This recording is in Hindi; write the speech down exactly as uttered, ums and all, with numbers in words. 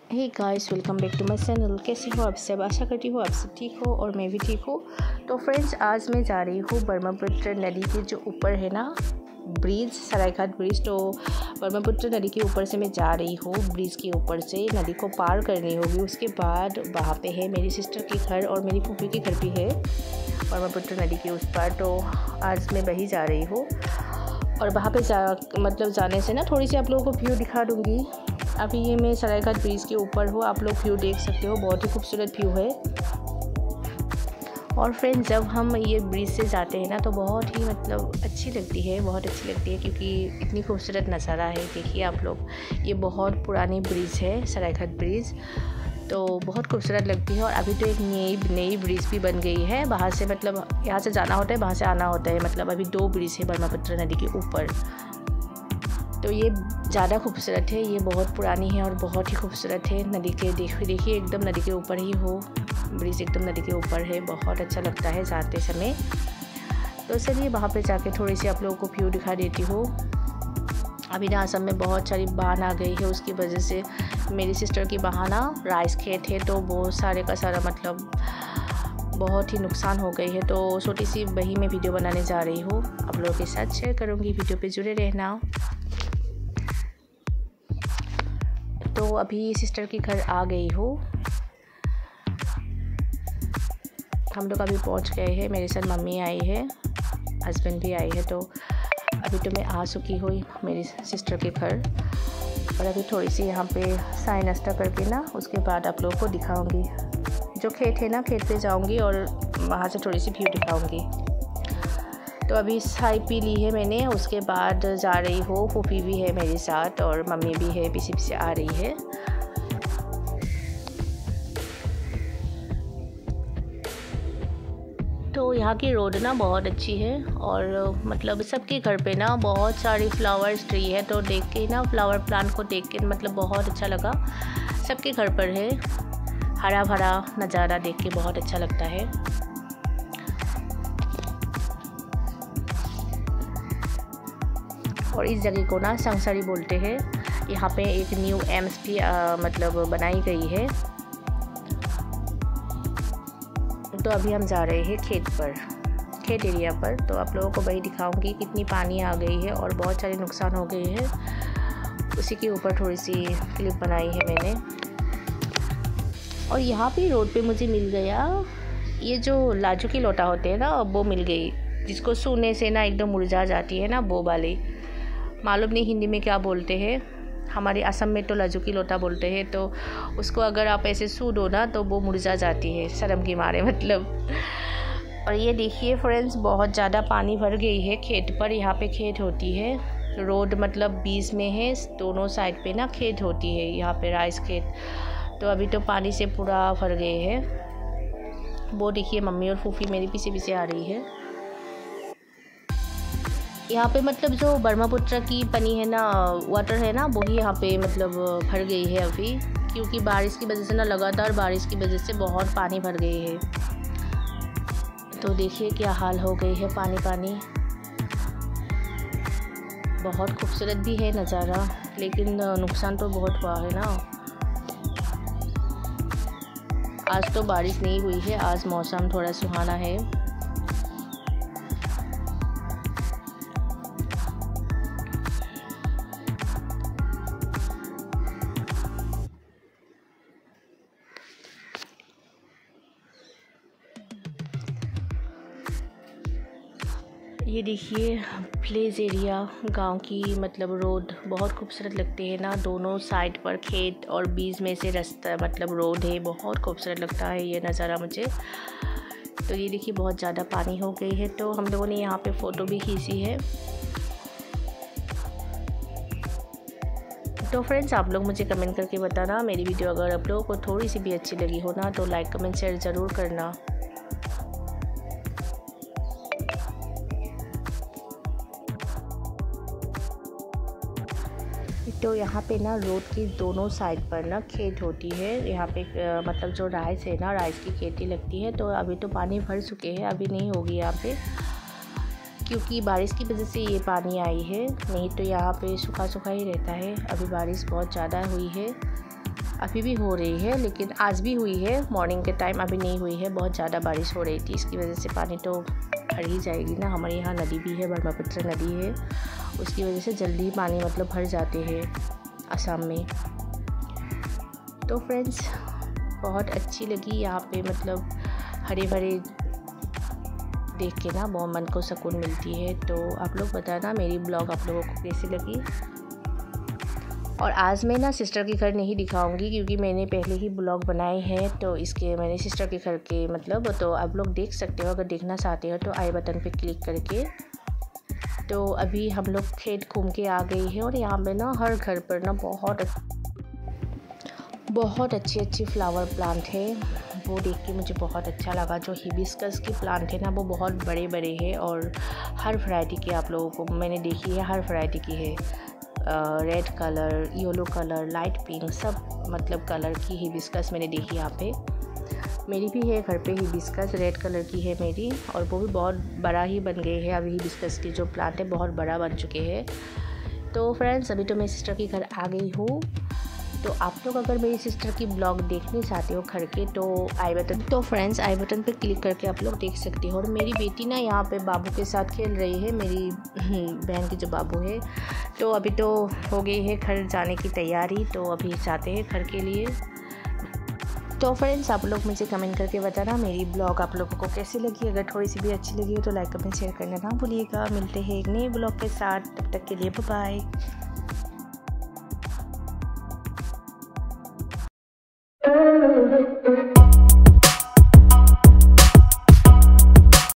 Hey guys, welcome back to my channel. कैसे हो आप सब? आशा करती हूँ आप सब ठीक हो और मैं भी ठीक हूँ। तो फ्रेंड्स, आज मैं जा रही हूँ ब्रह्मपुत्र नदी के जो ऊपर है ना ब्रिज, सरायघाट ब्रिज। तो ब्रह्मपुत्र नदी के ऊपर से मैं जा रही हूँ, ब्रिज के ऊपर से नदी को पार करनी होगी। उसके बाद वहाँ पे है मेरी सिस्टर के घर और मेरी फूफी के घर भी है ब्रह्मपुत्र नदी के उस पार। तो आज मैं वहीं जा रही हूँ और वहाँ पे जा मतलब जाने से ना थोड़ी सी आप लोगों को व्यू दिखा दूँगी। अभी ये मैं सरायघाट ब्रिज के ऊपर हूँ, आप लोग व्यू देख सकते हो, बहुत ही खूबसूरत व्यू है। और फ्रेंड्स, जब हम ये ब्रिज से जाते हैं ना तो बहुत ही मतलब अच्छी लगती है, बहुत अच्छी लगती है क्योंकि इतनी खूबसूरत नज़ारा है। देखिए आप लोग, ये बहुत पुरानी ब्रिज है सरायघाट ब्रिज, तो बहुत खूबसूरत लगती है। और अभी तो एक नई नई ब्रिज भी बन गई है, बाहर से मतलब यहाँ से जाना होता है, वहाँ से आना होता है। मतलब अभी दो ब्रिज है ब्रह्मपुत्र नदी के ऊपर, तो ये ज़्यादा खूबसूरत है। ये बहुत पुरानी है और बहुत ही खूबसूरत है। नदी के देखिए देखिए एकदम नदी के ऊपर ही हो, ब्रिज एकदम नदी के ऊपर है, बहुत अच्छा लगता है जाते समय। तो चलिए वहाँ पे जाके थोड़ी सी आप लोगों को व्यू दिखा देती हूँ। अभी ना असम में बहुत सारी बाढ़ आ गई है, उसकी वजह से मेरी सिस्टर की वहाँ ना राइस खेत है, तो बहुत सारे का सारा मतलब बहुत ही नुकसान हो गई है। तो छोटी सी वही मैं वीडियो बनाने जा रही हूँ, आप लोगों के साथ शेयर करूँगी। वीडियो पे जुड़े रहना। तो अभी सिस्टर के घर आ गई हूँ, हम लोग अभी पहुँच गए हैं। मेरे साथ मम्मी आई है, हस्बैंड भी आई है। तो अभी तो मैं आ चुकी हूँ मेरी सिस्टर के घर और अभी थोड़ी सी यहाँ पे चाय नाश्ता करके ना उसके बाद आप लोगों को दिखाऊंगी। जो खेत है ना, खेत पे जाऊंगी और वहाँ से थोड़ी सी व्यू दिखाऊंगी। तो अभी चाय पी ली है मैंने, उसके बाद जा रही हूँ। फूफी भी है मेरे साथ और मम्मी भी है, पीछे पीछे आ रही है। तो यहाँ की रोड ना बहुत अच्छी है और मतलब सबके घर पे ना बहुत सारी फ्लावर्स ट्री है। तो देख के ना फ्लावर प्लांट को देख के मतलब बहुत अच्छा लगा। सबके घर पर है, हरा भरा नज़ारा देख के बहुत अच्छा लगता है। और इस जगह को ना संगसारी बोलते हैं। यहाँ पे एक न्यू एम्स भी आ, मतलब बनाई गई है। तो अभी हम जा रहे हैं खेत पर, खेत एरिया पर। तो आप लोगों को वही दिखाऊंगी, कितनी पानी आ गई है और बहुत सारे नुकसान हो गए हैं। उसी के ऊपर थोड़ी सी क्लिप बनाई है मैंने। और यहाँ पे रोड पे मुझे मिल गया ये जो लाजू की लोटा होते हैं ना, वो मिल गई, जिसको छूने से ना एकदम मुरझा जाती है ना, वो वाली। मालूम नहीं हिंदी में क्या बोलते हैं, हमारे असम में तो लाजू की लोटा बोलते हैं। तो उसको अगर आप ऐसे छू दो ना तो वो मुरझा जाती है शर्म के मारे मतलब। और ये देखिए फ्रेंड्स, बहुत ज़्यादा पानी भर गई है खेत पर। यहाँ पे खेत होती है, रोड मतलब बीच में है, दोनों साइड पे ना खेत होती है, यहाँ पे राइस खेत। तो अभी तो पानी से पूरा भर गए हैं। वो देखिए मम्मी और फूफी मेरे पीछे पीछे आ रही है। यहाँ पे मतलब जो ब्रह्मपुत्र की पानी है ना, वाटर है ना, वही यहाँ पे मतलब भर गई है अभी, क्योंकि बारिश की वजह से ना, लगातार बारिश की वजह से बहुत पानी भर गई है। तो देखिए क्या हाल हो गई है, पानी पानी। बहुत खूबसूरत भी है नज़ारा, लेकिन नुकसान तो बहुत हुआ है ना। आज तो बारिश नहीं हुई है, आज मौसम थोड़ा सुहाना है। ये देखिए प्लेस एरिया, गांव की मतलब रोड बहुत खूबसूरत लगती है ना। दोनों साइड पर खेत और बीच में से रास्ता मतलब रोड है, बहुत खूबसूरत लगता है ये नज़ारा मुझे। तो ये देखिए बहुत ज़्यादा पानी हो गई है। तो हम लोगों ने यहाँ पे फ़ोटो भी खींची है। तो फ्रेंड्स, आप लोग मुझे कमेंट करके बताना मेरी वीडियो अगर आप लोगों को थोड़ी सी भी अच्छी लगी हो ना, तो लाइक कमेंट शेयर ज़रूर करना। तो यहाँ पे ना रोड की दोनों साइड पर ना खेत होती है। यहाँ पे मतलब जो राइस है ना, राइस की खेती लगती है। तो अभी तो पानी भर चुके हैं, अभी नहीं होगी यहाँ पे, क्योंकि बारिश की वजह से ये पानी आई है, नहीं तो यहाँ पे सूखा सूखा ही रहता है। अभी बारिश बहुत ज़्यादा हुई है अभी भी हो रही है, लेकिन आज भी हुई है मॉर्निंग के टाइम, अभी नहीं हुई है। बहुत ज़्यादा बारिश हो रही थी, इसकी वजह से पानी तो भर ही जाएगी ना। हमारे यहाँ नदी भी है, ब्रह्मपुत्र नदी है, उसकी वजह से जल्दी पानी मतलब भर जाते हैं असम में। तो फ्रेंड्स बहुत अच्छी लगी यहाँ पे, मतलब हरे भरे देख के ना बहुत मन को सुकून मिलती है। तो आप लोग बताना मेरी ब्लॉग आप लोगों को कैसी लगी। और आज मैं ना सिस्टर के घर नहीं दिखाऊंगी क्योंकि मैंने पहले ही ब्लॉग बनाए हैं, तो इसके मैंने सिस्टर के घर के मतलब तो आप लोग देख सकते हो। अगर देखना चाहते हो तो आई बटन पे क्लिक करके। तो अभी हम लोग खेत घूम के आ गए हैं और यहाँ पे ना हर घर पर ना बहुत बहुत अच्छी अच्छी फ्लावर प्लांट है। वो देख के मुझे बहुत अच्छा लगा। जो हिबिस्कस की प्लांट है ना वो बहुत बड़े बड़े हैं और हर वैरायटी के आप लोगों को मैंने देखी है, हर वैरायटी की है। Red colour, yellow colour, light pink, सब मतलब कलर की हिबिस्कस मैंने देखी यहाँ पे। मेरी भी है घर पे हिबिस्कस, रेड कलर की है मेरी, और वो भी बहुत बड़ा ही बन गए हैं। अभी हिबिस्कस की जो प्लांट है बहुत बड़ा बन चुके हैं। तो फ्रेंड्स अभी तो मैं सिस्टर के घर आ गई हूँ। तो आप लोग अगर मेरी सिस्टर की ब्लॉग देखने चाहते हो घर के तो आई बटन तो फ्रेंड्स आई बटन पे क्लिक करके आप लोग देख सकते हो। और मेरी बेटी ना यहाँ पे बाबू के साथ खेल रही है, मेरी बहन की जो बाबू है। तो अभी तो हो गई है घर जाने की तैयारी, तो अभी जाते हैं घर के लिए। तो फ्रेंड्स आप लोग मुझे कमेंट करके बताना मेरी ब्लॉग आप लोगों को कैसी लगी। अगर थोड़ी सी भी अच्छी लगी हो तो लाइक कमेंट शेयर करना ना भूलिएगा। मिलते हैं एक नए ब्लॉग के साथ, तब तक के लिए बाय बाय।